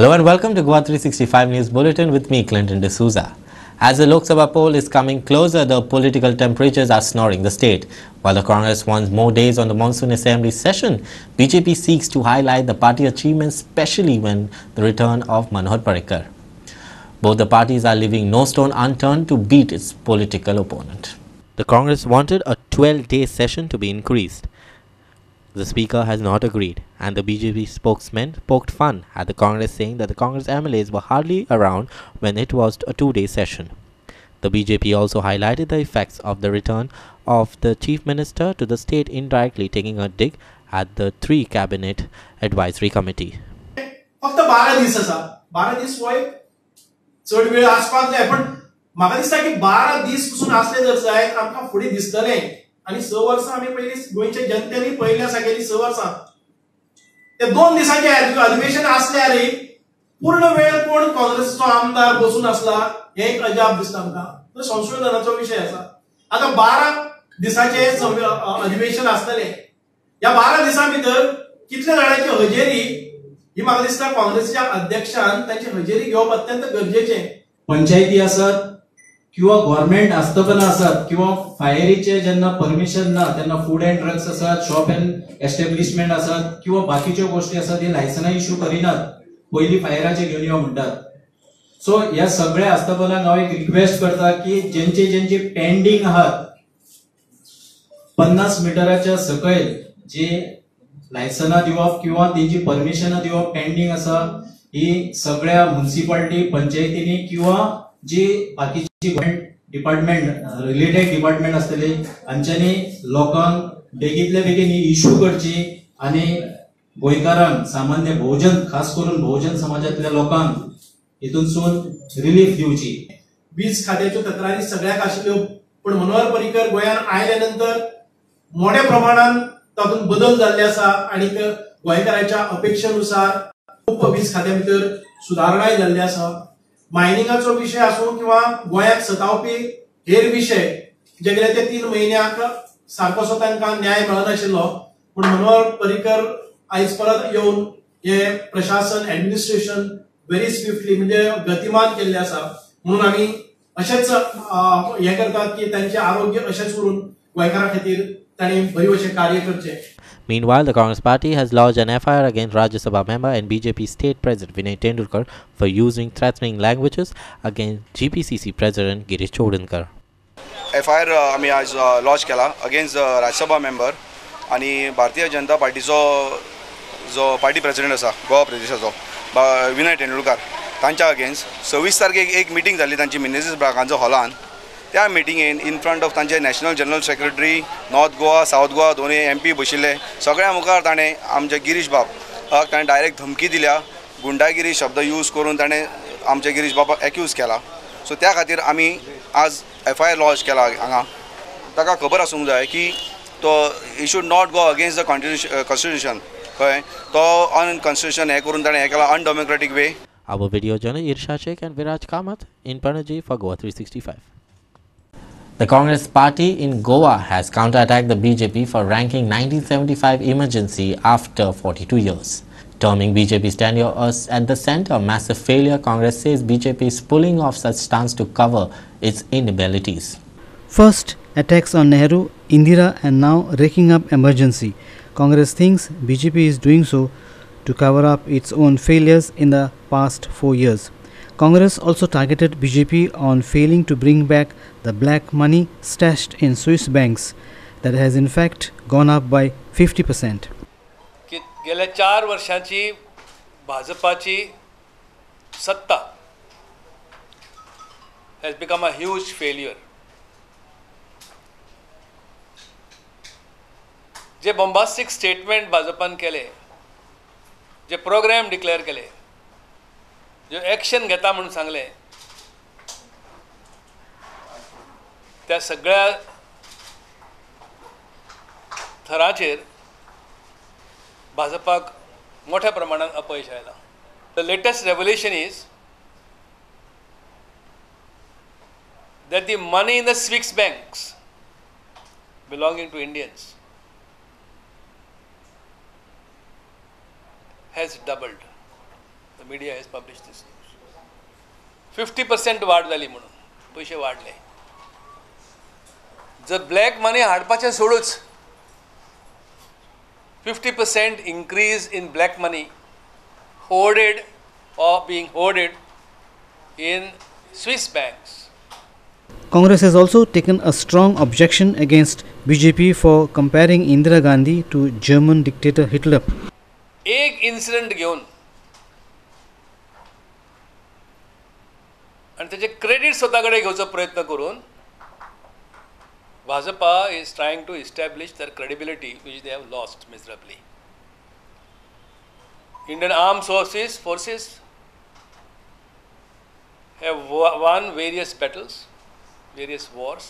Hello and welcome to GOA365 News Bulletin with me, Clinton D'Souza. As the Lok Sabha poll is coming closer, the political temperatures are snoring the state. While the Congress wants more days on the monsoon assembly session, BJP seeks to highlight the party achievements, especially when the return of Manohar Parrikar. Both the parties are leaving no stone unturned to beat its political opponent. The Congress wanted a 12-day session to be increased. The Speaker has not agreed, and the BJP spokesman poked fun at the Congress, saying that the Congress MLAs were hardly around when it was a 2-day session. The BJP also highlighted the effects of the return of the Chief Minister to the state, indirectly taking a dig at the 3 Cabinet Advisory Committee. फक्त 12 दिवस असा 12 दिवस वय चढ वेळ आसपास जाय पण म्हाका दिसता की 12 दिवस पासून असले जर जायत आमका फुडे दिसतले आणि 6 वर्ष आम्ही पहिली गोयच्या जनतेने पहिल्या सगळी 6 वर्ष ते 2 दिवसाचे अधिवेशन असल्यार पूर्ण वेळ कोण काँग्रेसचो आमदार बसून असला हे एक अजाब दिसता आमका तो संशोधनाचो विषय असा आता 12 दिवसाचे अधिवेशन असतले या 12 दिवसा भितर कितले जाणांची हजेरी ही म्हाका दिसता काँग्रेसच्या अध्यक्षान त्यांची हजेरी घेवप अत्यंत गरजेचे पंचायती असत किंवा गव्हर्नमेंट आस्थापना असत किंवा फायरीचे जेन्ना परमिशन ना तेन्ना फूड अँड ड्रग्स असत शॉप अँड एस्टॅब्लिशमेंट असत किंवा बाकीच्यो गोष्टी असत हे लायसन्स इश्यू करिनात पहिली फायराचे घेऊन यो म्हणटात सो या सगळ्या आस्थापनांक हांव एक रिक्वेस्ट करता की ज्यांचे पेंडिंग आहात 50 मिटराच्या सकयल जे लायसन्स दिवप किंवा तेंची परमिशन दिवप पेंडिंग असा ही सगळ्या म्युनिसिपालिटी पंचायतींनी किंवा जी बाकीची डिपार्टमेंट रिलेटेड डिपार्टमेंट असतले हांच्यांनी लोकांक बेगीतल्या बेगीन ही इश्यू करची आणि गोंयकारांक सामान्य बहुजन खास करून बहुजन समाजातल्या लोकांक हितूनसून रिलीफ दिवची वीज खात्याच्यो तक्रारी सगळ्याक आशिल्ल्यो पण मनोहर पर्रीकर गोंयान आयल्या नंतर मोठ्या प्रमाणात तातून बदल जाल्ले आसा आणि गोंयकारांच्या अपेक्षेनुसार खूप वीज खात्या भितर सुदारणाय जाल्ली आसा मायनिंगाचो विषय असो किंवा गोंयाक सतावपी हेर विषय जे गेल्या ते 3 महिन्याक सारकोसो तांकां न्याय मेळनाशिल्लो पण मनोहर पर्रीकर आयज परत येवन हे प्रशासन ऍडमिनिस्ट्रेशन व्हेरी स्विफ्टली म्हणजे गतिमान केल्ले आसा म्हणून आमी अशेच हे करतात की त्यांचे आरोग्य अशेच उरून गोंयकारां खातीर तांणी बरी भशेन कार्य करचें. Meanwhile, the Congress party has lodged an FIR against Rajya Sabha member and BJP state president Vinay Tendulkar for using threatening languages against GPCC president Girish Chodankar. FIR आम्ही आज लॉन्च केला अगेन्स्ट राज्यसभा मेंबर आणि भारतीय जनता पार्टीचो जो party president आसा गोवा प्रदेशाचो विनय तेंडुलकर तांच्या against 26 तारखेक एक मिटींग जाल्ली तांची मिनेजीस ब्रागांचो हॉलान त्या मिटींगेन इन फ्रंट ऑफ तांचे national general secretary north Goa south Goa दोन्ही MP बशिल्ले सगळ्या मुखार ताणें आमचे गिरीश बाब ताणें डायरेक्ट धमकी दिल्या गुंडागिरी शब्द यूज करून ताणें आमचे गिरीश बाबाक एक्यूज केला सो त्या खातीर आमी आज FIR लॉन्च केला हांगा ताका खबर आसूंक जाय की तो he should not go against the constitution कळ्ळें तो अनकॉन्स्टिट्यूशन हे करून ताणें हे केला अनडेमोक्रेटीक वे. Our video journalist Irsha Sheikh and Viraj Kamath in Panaji for GOA365. The Congress party in Goa has counterattacked the BJP for ranking 1975 emergency after 42 years. Terming BJP's tenure at the center a massive failure, Congress says BJP is pulling off such stunts to cover its inabilities. First, attacks on Nehru, Indira and now raking up emergency. Congress thinks BJP is doing so to cover up its own failures in the past 4 years. Congress also targeted BJP on failing to bring back the black money stashed in Swiss banks that has in fact gone up by 50%. गेल्या 4 वर्षांची भाजपाची सत्ता has become a huge failure. J bombastic statement भाजपान केले जे programme declare केले जो action घेता म्हणून सांगले त्या सगळ्या थराचेर भाजपाक मोठ्या प्रमाणात अपयश आयला. The latest revolution is that the money in the Swiss banks belonging to Indians has doubled. The media has published this news. 50% वाढ झाली म्हणून पैसे वाढले. जर ब्लॅक मनी हाडपाचें सोडूच 50% increase in black money hoarded or being hoarded in Swiss banks. Congress has also taken a strong objection against BJP for comparing Indira Gandhi to German dictator Hitler. एक incident घेऊन आणि त्याचे credit स्वतःकडे घेवचा प्रयत्न करून Bhajpa is trying to establish their credibility which they have lost miserably. Indian armed forces have won various battles, various wars.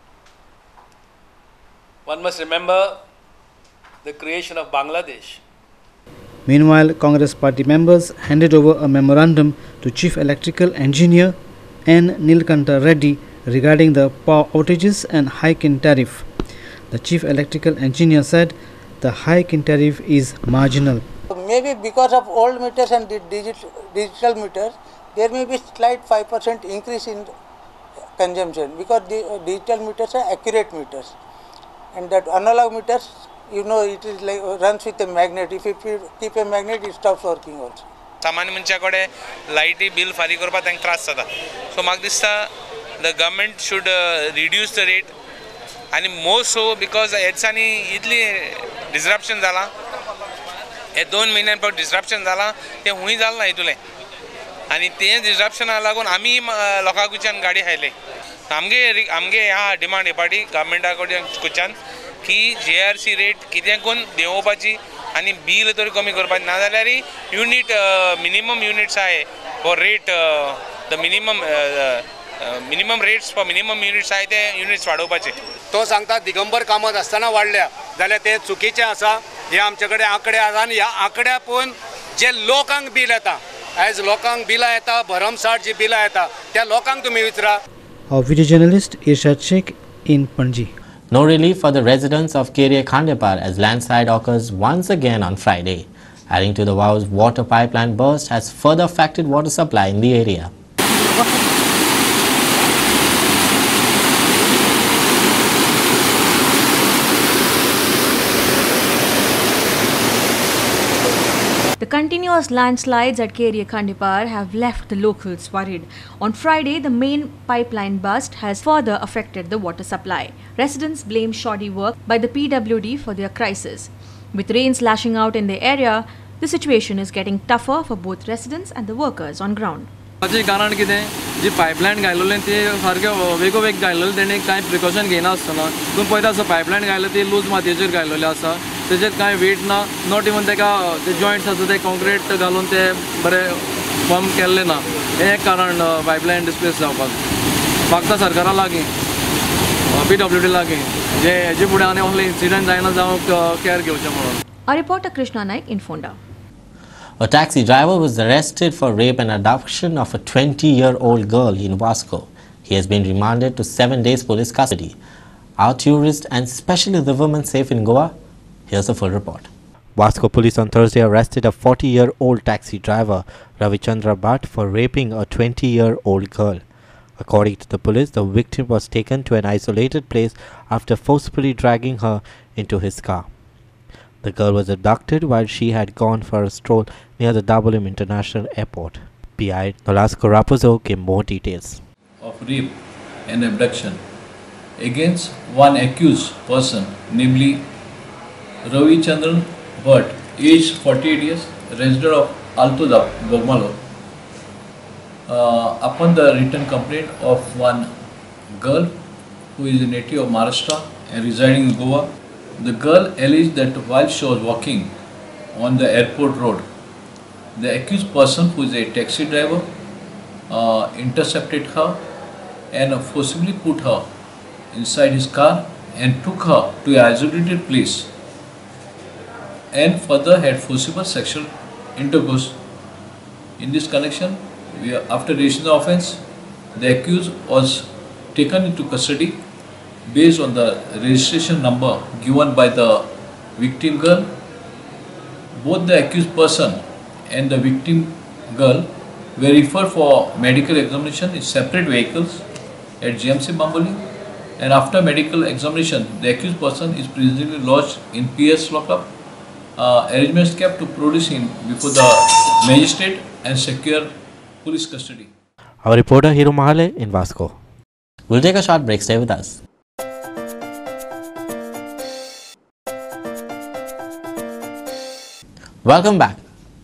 One must remember the creation of Bangladesh. Meanwhile, Congress party members handed over a memorandum to Chief Electrical Engineer N. Nilkanta Reddy regarding the power outages and hike in tariff. The Chief Electrical Engineer said the hike in tariff is marginal. Maybe because of old meters and digital meters, there may be slight 5% increase in consumption because the digital meters are accurate meters, and that analog meters, you know, it is like runs with a magnet. If you keep a magnet, it stops working also. सामान्य मनशाकडे लायटी bill फारीक करपाक तांकां त्रास जाता. सो म्हाका दिसता the government should reduce the rate, and more so because हेच्यानी Italy disruption जाला, हे 2 म्हयन्यांपासून disruption जाला, ते हुंय जालें ना इतलें, आनी ते disruptionा लागून आमी लोकां कडच्यान गाडी खायले. आमगे ह्या डिमांड हे पाटी गव्हर्मेंटा कडच्यान की JRC रेट कितें करून देंवोवपाची आनी बिल तरी कमी करपाची, ना जाल्यार युनिट मिनिमम युनिट्स आहे for rate the minimum rates for minimum units आहे ते युनिट्स वाडोवपाचे. तो सांगता दिगंबर कामत आसतना वाडल्या जाल्यार ते चुकीचे आसा. हे आमचे कडेन आंकडे आसा आनी ह्या आंकड्या पळोवन जे लोकांक बील येता, आयज लोकांक बिलां येता, भरमसाट जी बिलां येता त्या लोकांक तुमी विचारा. Our video journalist Irshad Sheikh in Panji. No relief for the residents of Keria Khandepar as landslide occurs once again on Friday. Adding to the wow's water pipeline burst has further affected water supply in the area. The continuous landslides at Keria Khandepar have left the locals worried. On Friday, the main pipeline burst has further affected the water supply. Residents blame shoddy work by the PWD for their crisis. With rains lashing out in the area, the situation is getting tougher for both residents and the workers on ground. हाचे कारण कितें जी pipeline घायलोलें ती सारकें वेगोवेग घायलोलें तेणी कांय precaution घेयना आसतना पूण पळयता आसा पायपलायन घायलो ती लूज मातयेचेर घायलोले आसा, तेजेर कांय वेट ना, नॉट इवन तेका ते जॉयंट्स आसा ते कॉन्क्रीट घालून ते बरें फॉर्म केल्ले ना. हें एक कारण पायपलायन डिस्प्लेस जावपाक. मागता सरकारा लागीं PWD लागीं जे हेजे फुडें आनी असले इन्सिडंट जायना जावं केअर घेवचें म्हणून. Our reporter Krishna Naik in Fonda. A taxi driver was arrested for rape and abduction of a 20-year-old girl in Vasco. He has been remanded to 7 days police custody. Are tourists and especially the women safe in Goa? Here's the full report. Vasco police on Thursday arrested a 40-year-old taxi driver, Ravichandra Bhatt, for raping a 20-year-old girl. According to the police, the victim was taken to an isolated place after forcefully dragging her into his car. The girl was abducted while she had gone for a stroll near the Dabolim International Airport. PI Nolasco Raposo gave more details. Of rape and abduction against one accused person, namely Ravichandran Bhatt, aged 48 years, resident of Altoda, Bogmalo. Upon the written complaint of one girl who is a native of Maharashtra and residing in Goa, the girl alleged that while she was walking on the airport road, the accused person, who is a taxi driver, intercepted her and forcibly put her inside his car and took her to an isolated place and further had forcible sexual intercourse. In this connection, after registering the offence, the accused was taken into custody based on the registration number given by the victim girl. Both the accused person and the victim girl were referred for medical examination in separate vehicles at GMC Bamboli, and after medical examination, the accused person is presently lodged in PS lockup. Arrangements kept to produce him before the magistrate and secure police custody. Our reporter Hiro Mahale in Vasco. We'll take a short break. Stay with us. Welcome back.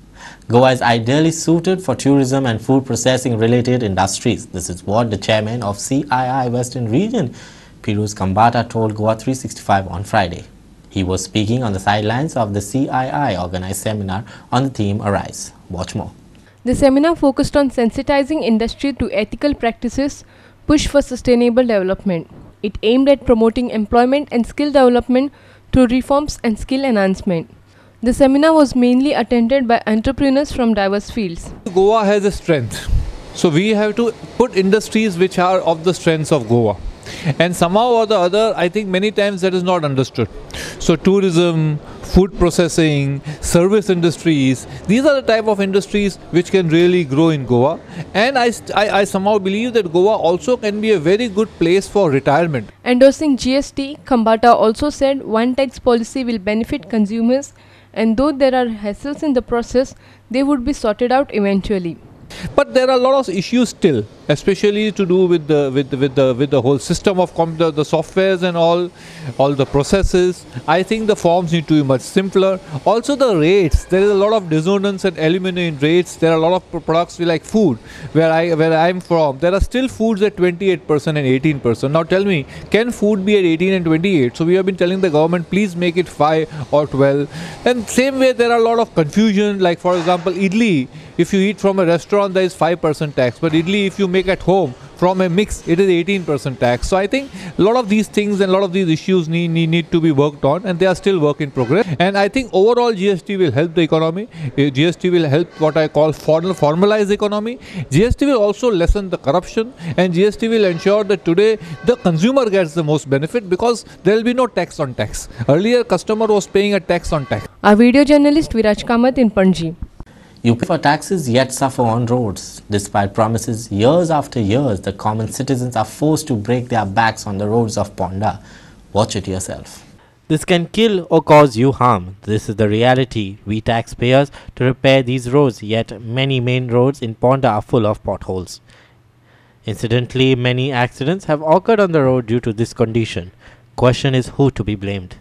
Goa is ideally suited for tourism and food processing related industries. This is what the chairman of CII Western Region, Piruz Kambata, told GOA365 on Friday. He was speaking on the sidelines of the CII organized seminar on the theme Arise. Watch more. The seminar focused on sensitizing industry to ethical practices, push for sustainable development. It aimed at promoting employment and skill development through reforms and skill enhancement. The seminar was mainly attended by entrepreneurs from diverse fields. Goa has a strength, so we have to put industries which are of the strengths of Goa. And somehow or the other, I think many times that is not understood. So tourism, food processing, service industries, these are the type of industries which can really grow in Goa. And I somehow believe that Goa also can be a very good place for retirement. Endorsing GST, Kambata also said one tax policy will benefit consumers, and though there are hassles in the process, they would be sorted out eventually. But there are a lot of issues still, especially to do with the whole system of the softwares and all the processes. I think the forms need to be much simpler. Also the rates, there is a lot of dissonance and eliminate in rates. There are a lot of products like food, where I'm from. There are still foods at 28% and 18%. Now tell me, can food be at 18 and 28? So we have been telling the government, please make it 5 or 12. And same way there are a lot of confusion, like for example idli. If you eat from a restaurant, there is 5% tax, but idli if you make at home from a mix, it is 18% tax. So I think a lot of these things and a lot of these issues need to be worked on, and they are still work in progress. And I think overall GST will help the economy. GST will help what I call formalize the economy. GST will also lessen the corruption, and GST will ensure that today the consumer gets the most benefit, because there will be no tax on tax. Earlier, customer was paying a tax on tax. Our video journalist Viraj Kamath in Panji. You pay for taxes yet suffer on roads. Despite promises years after years, the common citizens are forced to break their backs on the roads of Ponda. Watch it yourself. This can kill or cause you harm. This is the reality. We taxpayers to repair these roads, yet many main roads in Ponda are full of potholes. Incidentally, many accidents have occurred on the road due to this condition. Question is who to be blamed.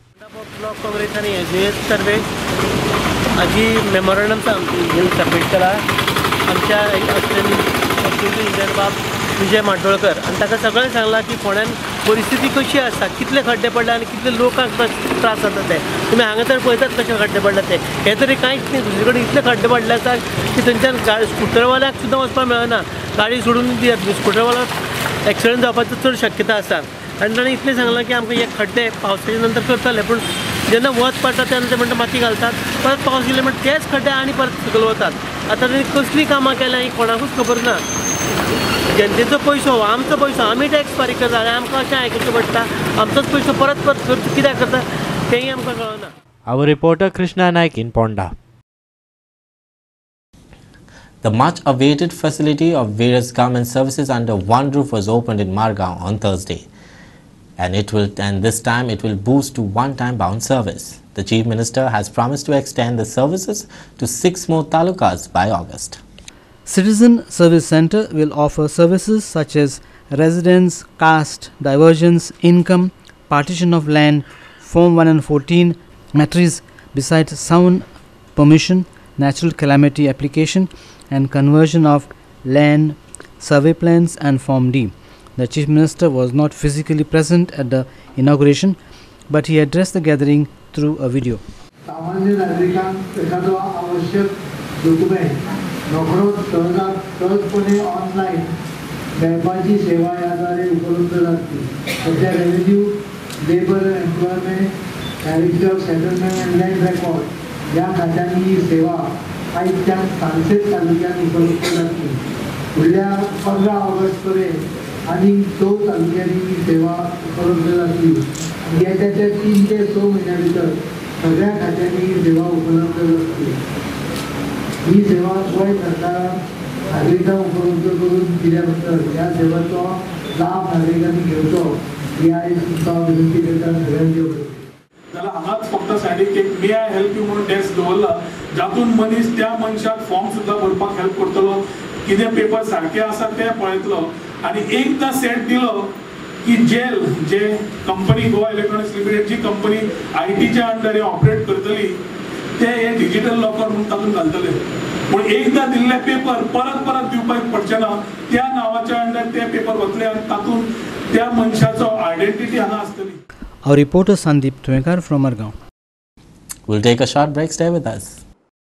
आजी memorandum submit केला आमच्या engineer बाब विजय माडोळकर आनी ताका सगळें सांगलां की फोंड्यान परिस्थिती कशी आसा, कितले खड्डे पडला आनी कितले लोकांक त्रास जाता ते तुमी हांगा तर पळयतात कशे खड्डे पडला ते. हे तरी कांयच न्ही, दुसरे कडेन इतले खड्डे पडले आसा की थंयच्यान स्कुटरवाल्याक सुद्दां वचपाक मेळना. गाडी सोडून दियात, स्कुटरवाल्याक एक्सिडंट जावपाची चड शक्यता आसा. आनी ताणें इतलें सांगलां की आमकां हे खड्डे पावसाच्या नंतर करतले, पूण जेन्ना वत पडटा तेन्ना ते म्हणटा माती घालतात, परत पावस गेले म्हणटा तेच खड्डे आनी परत सकयल वतात. आतां ताणें कसलीं कामां केल्या ही कोणाकूच खबर ना. जनतेचो पयसो, आमचो पयसो, आमी टॅक्स फारीक करता आनी आमकां अशें आयकुचें पडटा. आमचोच पयसो परत परत खर्च कित्याक करता तेंय आमकां कळना. Our reporter Krishna Naik in Ponda. The much-awaited facility of various government services under one roof was opened in Margao on Thursday. And this time it will boost to one-time bound service. The Chief Minister has promised to extend the services to 6 more talukas by August. Citizen Service Center will offer services such as residence, caste, divergence, income, partition of land, Form 1 and 14, matters besides sound permission, natural calamity application and conversion of land, survey plans and Form D. The Chief Minister was not physically present at the inauguration, but he addressed the gathering through a video. सामान्य नागरिकांक एखादो आवश्यक document नोकरोच सहजपणे online मेळपाची सेवा ह्याद्वारे उपलब्ध जातली. सध्या revenue, labour, employment, director of settlement and land record या खात्यांनी ही सेवा आयच्यान सांसेत तालुक्यात उपलब्ध जातली. फुडल्या 15 ऑगस्ट पर्यंत आणि 2 तालुक्यांनी ही सेवा उपलब्ध जातली. येत्या 3 ते 6 महिन्या भितर सगळ्या खात्यांनी ही सेवा उपलब्ध जातली. ही सेवा गोंय सरकारान नागरिकांक उपलब्ध करून दिल्या बद्दल ह्या सेवेचो लाभ नागरिकांनी घेवचो ही आयज तुमकां विनंती करता सगळ्यांची जाल्यार हांगाच फक्त सायडीक एक मे आय हेल्प यू म्हणून डेस्क दवरला जातून मनीस त्या मनशाक फॉर्म सुद्दां भरपाक हेल्प करतलो कितें पेपर सारके आसा ते पळयतलो आनी एकदां सेट दिलो की जे कंपनी गोवा इलेक्ट्रॉनिक्स लिमिटेड जी कंपनी आयटीच्या अंडर ऑपरेट करतली ते हे डिजिटल लॉकर म्हणून तातूंत घालतले पूण एकदां दिल्ले पेपर परत परत दिवपाक पडचे ना त्या नांवाच्या अंडर ते पेपर वतले आनी तातूंत त्या मनशाचो आयडेंटिटी हांगा आसतली. Our reporter Sandeep Twekar from Margaon. We'll take a short break. Stay with us.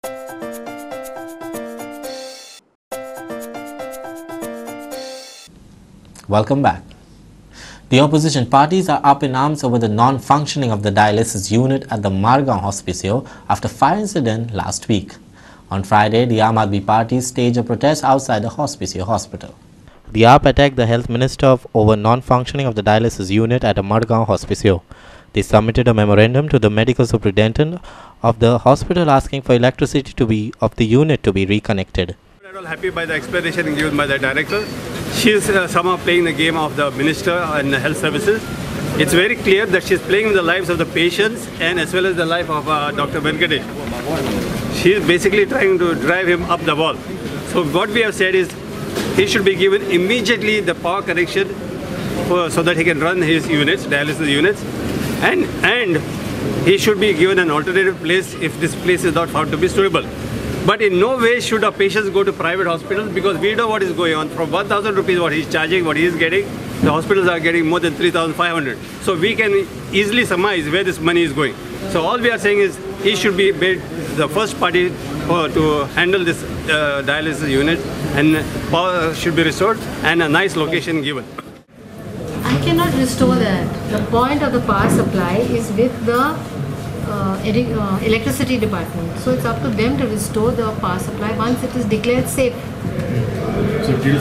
Welcome back. The opposition parties are up in arms over the non-functioning of the dialysis unit at the Margaon Hospicio after fire incident last week. On Friday, the Aam Aadmi Party staged a protest outside the Hospicio hospital. The AAP attacked the health minister over non-functioning of the dialysis unit at a Margaon Hospicio. They submitted a memorandum to the medical superintendent of the hospital asking for electricity of the unit to be reconnected. I'm not happy by the explanation given by the director. She is somehow playing the game of the minister and the health services. It's very clear that she is playing with the lives of the patients and as well as the life of Dr. Venkatesh. She is basically trying to drive him up the wall. So what we have said is he should be given immediately the power connection so that he can run his units, dialysis units, and he should be given an alternative place if this place is not found to be suitable. But in no way should our patients go to private hospitals because we know what is going on. From 1,000 rupees what he is charging, what he is getting, the hospitals are getting more than 3,500. So we can easily surmise where this money is going. So all we are saying is he should be made the first party to handle this dialysis unit, and power should be restored and a nice location given. I cannot restore that. The point of the power supply is with the electricity department. So it's up to them to restore the power supply once it is declared safe. So till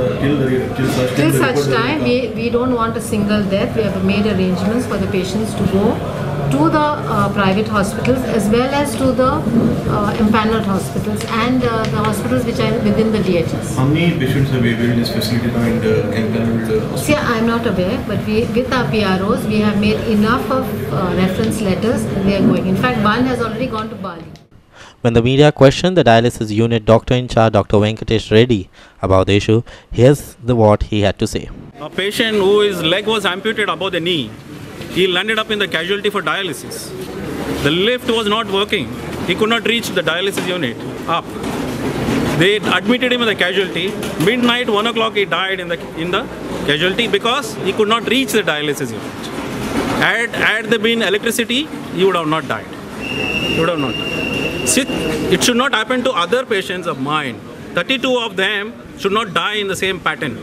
such time, we don't want a single death. We have made arrangements for the patients to go to the private hospitals as well as to the empaneled hospitals and the hospitals which are within the DHS. How many patients have available in this facility now in the empaneled hospital? See, I am not aware, but with our PROs, we have made enough of reference letters and they are going. In fact, one has already gone to Bali. When the media questioned the dialysis unit doctor in charge, Dr. Venkatesh Reddy, about the issue, here's what he had to say. A patient whose leg was amputated above the knee, he landed up in the casualty for dialysis. The lift was not working. He could not reach the dialysis unit up. They admitted him in the casualty. Midnight, 1 o'clock, he died in the casualty because he could not reach the dialysis unit. Had there been electricity, he would have not died. He would have not died. It should not happen to other patients of mine. 32 of them should not die in the same pattern.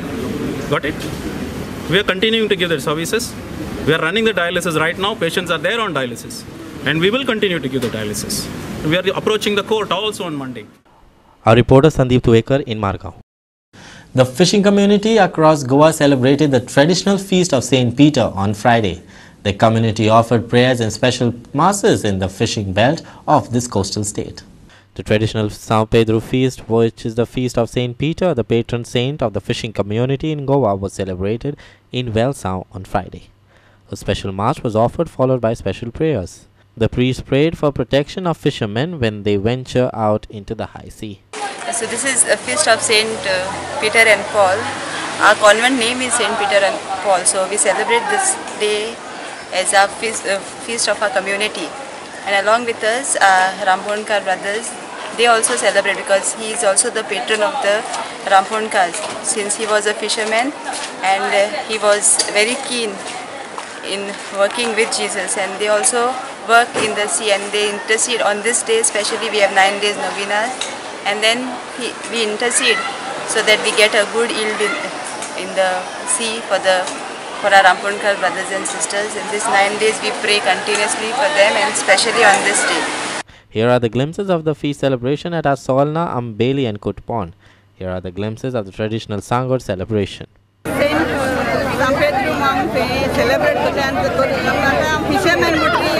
Got it? We are continuing to give the services. We are running the dialysis right now. Patients are there on dialysis. And we will continue to give the dialysis. We are approaching the court also on Monday. Our reporter Sandeep Twekar in Margaon. The fishing community across Goa celebrated the traditional feast of St. Peter on Friday. The community offered prayers and special masses in the fishing belt of this coastal state. The traditional São Pedro feast, which is the feast of St. Peter, the patron saint of the fishing community in Goa, was celebrated in Velsão on Friday. A special mass was offered, followed by special prayers. The priest prayed for protection of fishermen when they venture out into the high sea. So this is a feast of St. Peter and Paul. Our convent name is St. Peter and Paul. So we celebrate this day as our feast of our community. And along with us, Ramponkar brothers, they also celebrate because he is also the patron of the Ramponkars, since he was a fisherman and he was very keen in working with Jesus, and they also work in the sea and they intercede on this day. Especially we have 9 days novenas, and then we intercede so that we get a good yield in the sea for our Ramponkar brothers and sisters. In these 9 days we pray continuously for them, and especially on this day. Here are the glimpses of the feast celebration at Asolna, Ambeli and Kutpon. Here are the glimpses of the traditional Sangur celebration. Saint Pedro celebrate करता fisherman म्हणटरी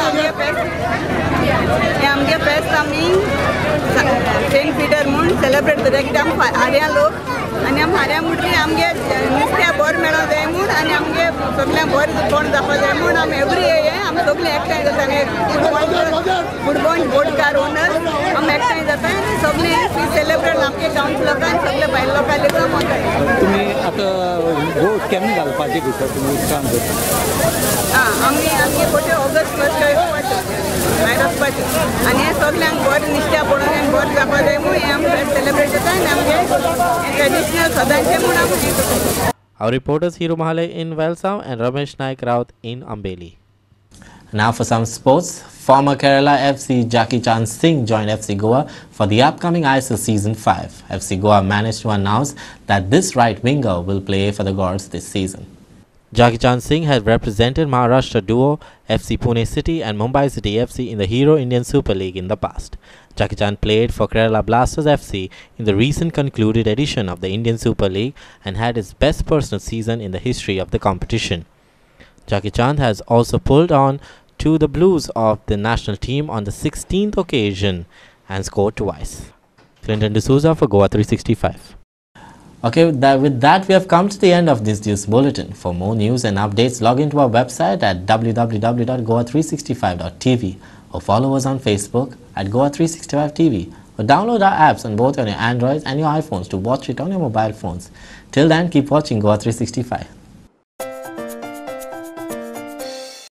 आमगे फेस्त आमी Saint पिटर म्हूण celebrate करता कित्याक हार्या लोक आनी आमी हार्या म्हणटरी आमगे नुस्त्या बरें मेळों जाय म्हूण आनी आमगे सगळ्यांक बरें कोण जावपा जाय म्हूण आमी एवरी आमी सगळीं एकठांय जाता फुटबॉल बोटकार ओनर्स आमी एकठांय जाता आनी सगळीं सेलिब्रेट आमगे काउंसिल लोकांनी सगळे भायल लोकांक लेगून वता तुमी आतां वोट केन्ना घालपाचें भितर तुमी काम करता आमगे पोटे ऑगस्ट फर्स्ट भायर वचपाचें आनी हें सगळ्यांक बरें निश्त्या पडून हें बरें जावपा जाय म्हूण हें आमी सेलिब्रेट जाता आनी आमगे ट्रेडिशनल सदांचें म्हूण आमी हें करता. Our reporters Hiro Mahale in Valsau and Ramesh Naik Raut in Ambeli. Now for some sports. Former Kerala FC Jackie Chan Singh joined FC Goa for the upcoming ISL Season 5. FC Goa managed to announce that this right winger will play for the Gods this season. Jackie Chan Singh has represented Maharashtra duo FC Pune City and Mumbai City FC in the Hero Indian Super League in the past. Jackie Chan played for Kerala Blasters FC in the recent concluded edition of the Indian Super League and had his best personal season in the history of the competition. Jackie Chan has also pulled on to the Blues of the national team on the 16th occasion and scored twice. Clinton D'Souza for GOA365. Okay, with that we have come to the end of this news bulletin. For more news and updates, log into our website at www.goa365.tv or follow us on Facebook at GOA365TV or download our apps on both on your Androids and your iPhones to watch it on your mobile phones. Till then, keep watching GOA365.